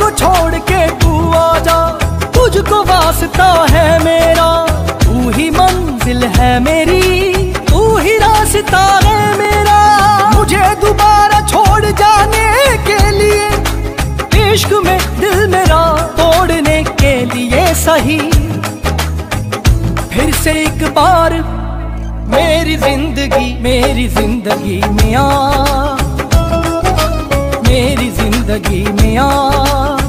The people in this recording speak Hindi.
को छोड़ के तू आजा, तुझको वास्ता है मेरा। तू ही मंजिल है मेरी, तू ही रास्ता है मेरा। मुझे दोबारा छोड़ जाने के लिए, इश्क में दिल मेरा तोड़ने के लिए सही, फिर से एक बार मेरी जिंदगी में आ, मेरी जिंदगी में आ।